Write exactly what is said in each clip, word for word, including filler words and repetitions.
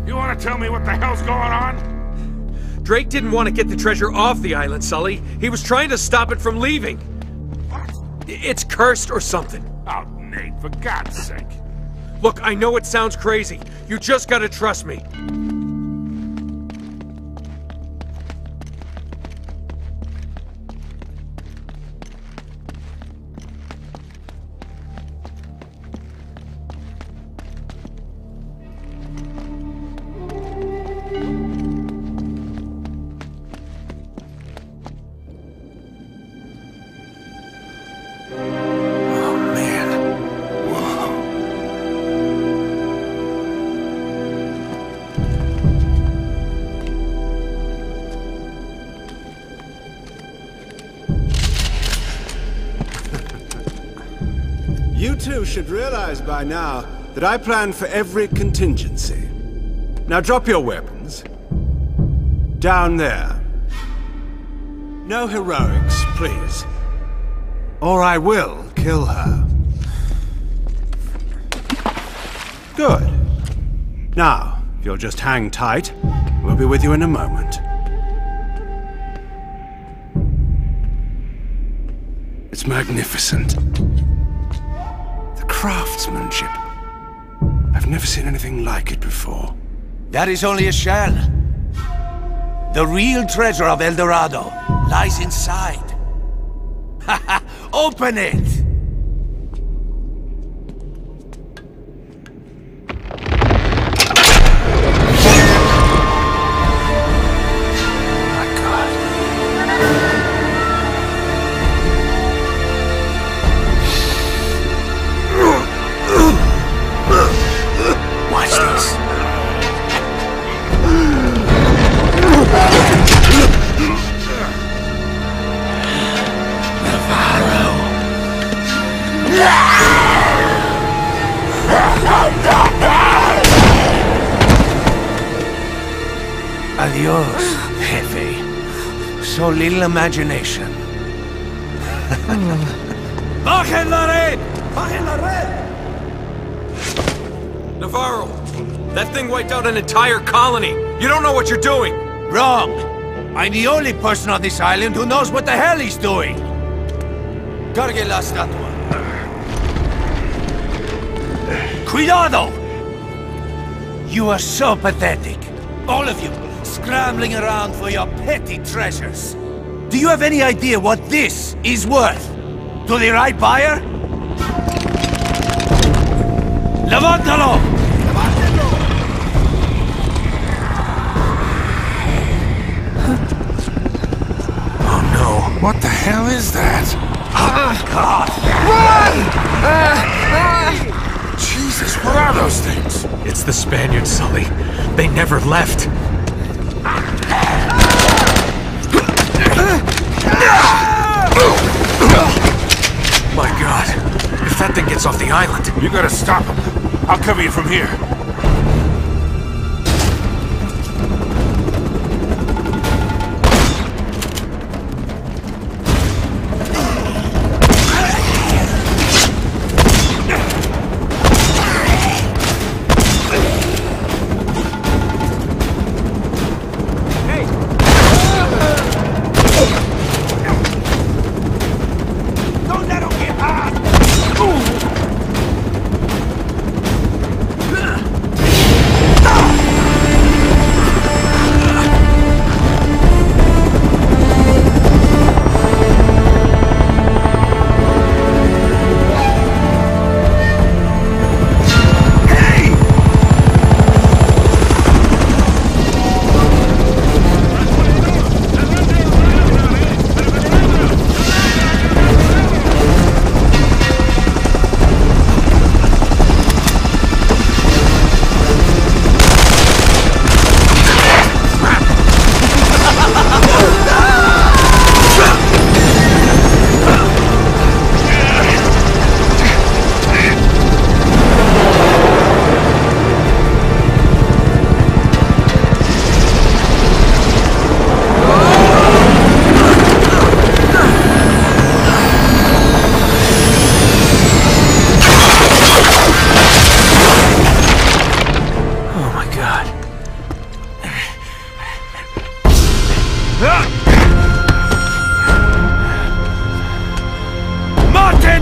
You want to tell me what the hell's going on? Drake didn't want to get the treasure off the island, Sully. He was trying to stop it from leaving. What? It's cursed or something. Oh, Nate, for God's sake. Look, I know it sounds crazy. You just gotta trust me. You two should realize by now that I plan for every contingency. Now drop your weapons. Down there. No heroics, please. Or I will kill her. Good. Now, if you'll just hang tight, we'll be with you in a moment. It's magnificent. Craftsmanship. I've never seen anything like it before. That is only a shell. The real treasure of El Dorado lies inside. Haha! Open it! Adios, Jefe. So little imagination. Bajen la red! Bajen la red! Navarro, that thing wiped out an entire colony. You don't know what you're doing. Wrong. I'm the only person on this island who knows what the hell he's doing. Cargue la estatua. Cuidado! You are so pathetic. All of you, scrambling around for your petty treasures. Do you have any idea what this is worth? To the right buyer? Levántalo! Levántalo! Oh no, what the hell is that? Oh, God! Run! Jesus, what are those things? It's the Spaniards, Sully. They never left. My God, if that thing gets off the island... You gotta stop him. I'll cover you from here.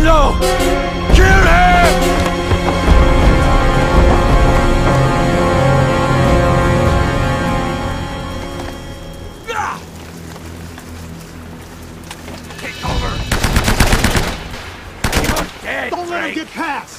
low! Kill him! Take over! You're dead, Don't let him Drake. get past!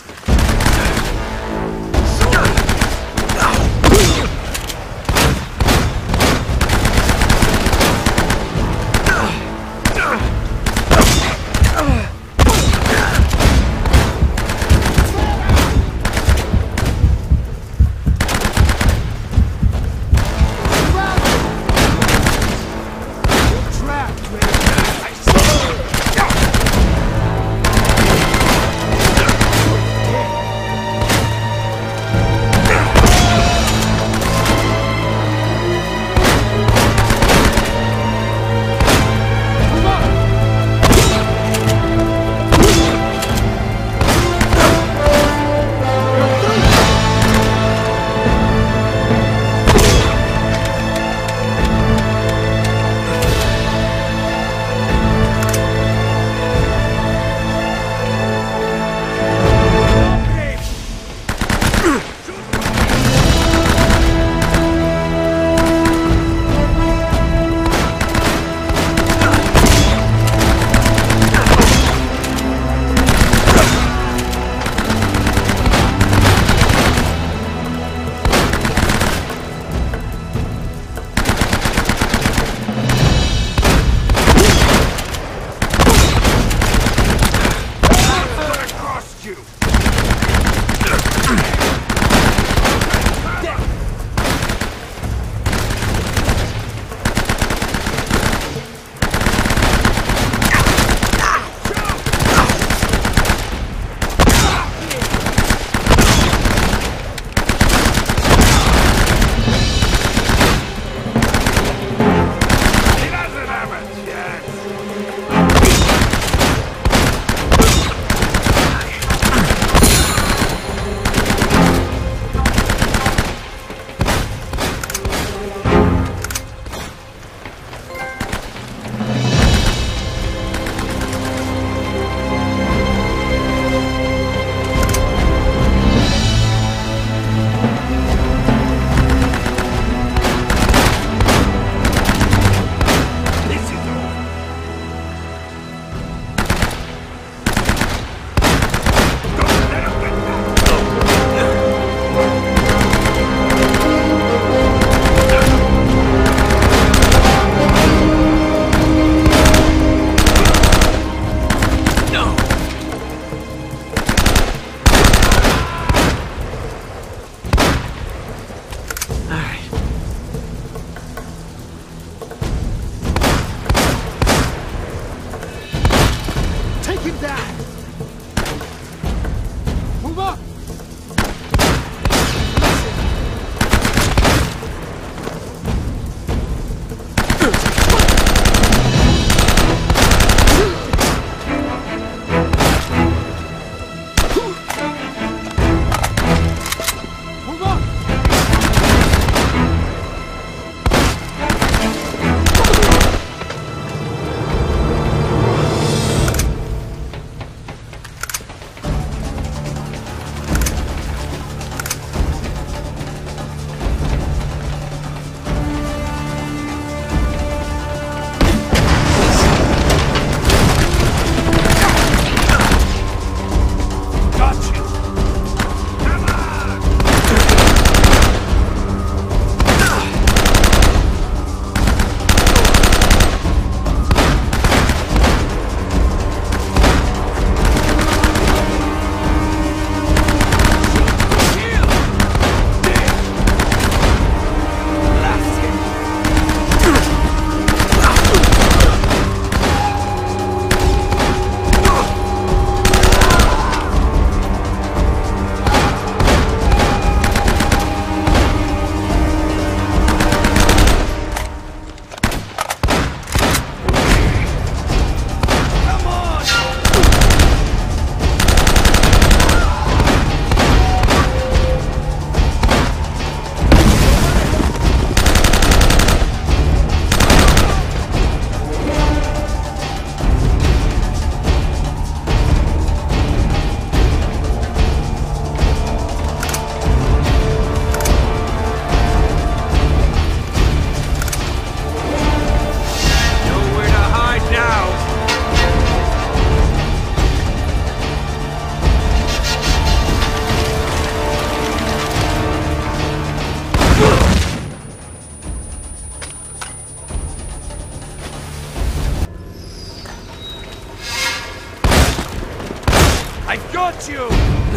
I've got you!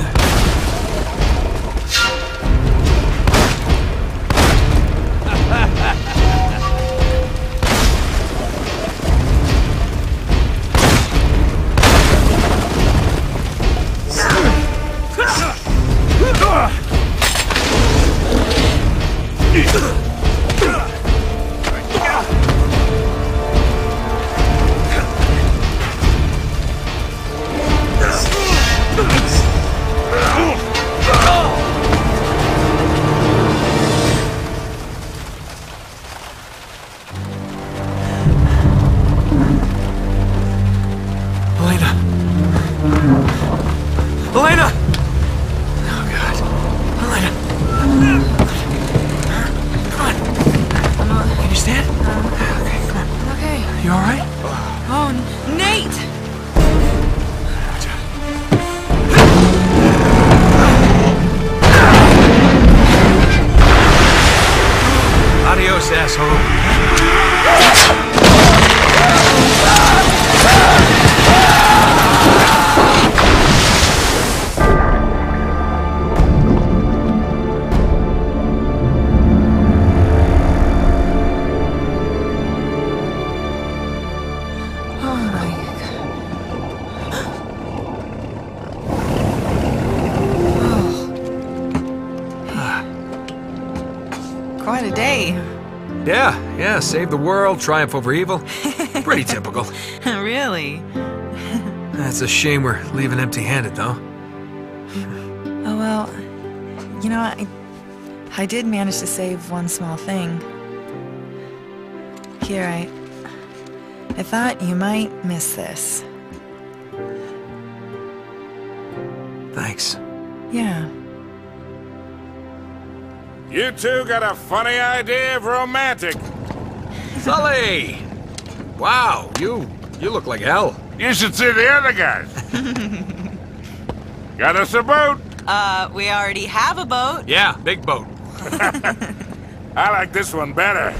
Elena! Oh, God. Elena! Come on. Can you stand? Okay, come on. Okay. You all right? Oh, Nate! Adios, asshole. Quite a day. Yeah, yeah, save the world, triumph over evil. Pretty typical. Really? It's a shame we're leaving empty-handed, though. Oh, well, you know, I, I did manage to save one small thing. Here, I... I thought you might miss this. Thanks. Yeah. You two got a funny idea of romantic. Sully! Wow, you... you look like hell. You should see the other guys. Got us a boat. Uh, we already have a boat. Yeah, big boat. I like this one better.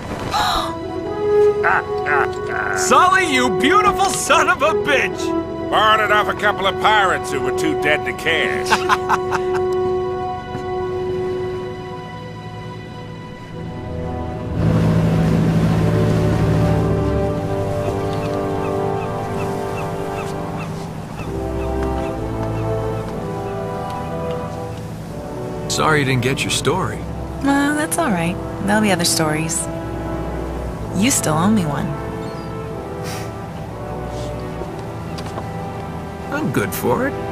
Sully, you beautiful son of a bitch! Borrowed it off a couple of pirates who were too dead to care. Sorry you didn't get your story. Well, that's all right. There'll be other stories. You still owe me one. I'm good for it.